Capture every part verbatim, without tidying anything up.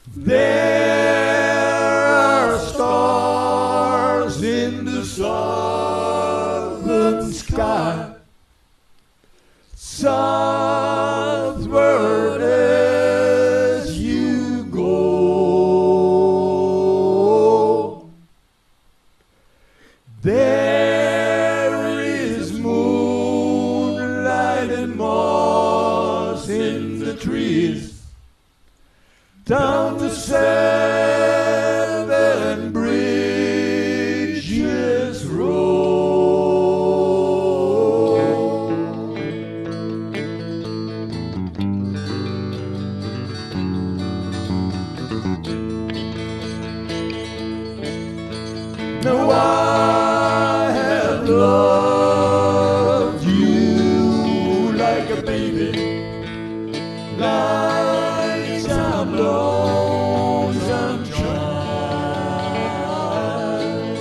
There are stars in the southern sky, southward as you go. There is moonlight and moss in the trees, down the seven bridges road. Now I have loved you like a baby, like some lonesome child,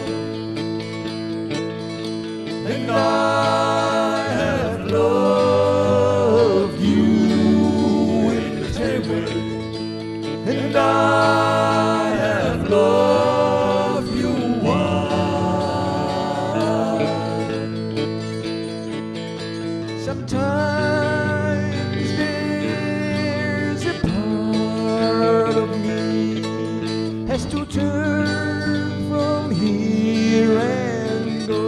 and I have loved you in the temple, and I have loved you wild. Sometimes there's a part of me has to turn from here and go,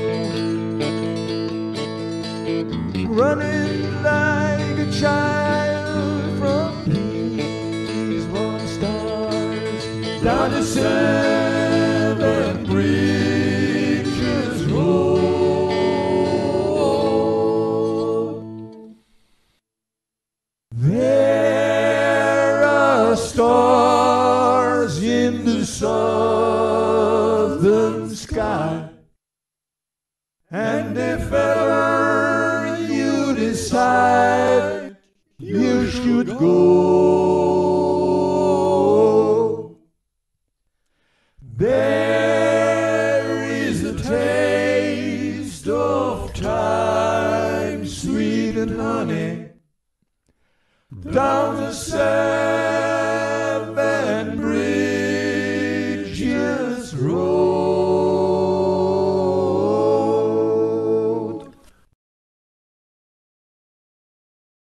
running like a child from these one stars down the seven bridges road. There are stars in the southern sky, and if ever you decide you should go, there is a taste of time, sweet and honey, down the sand.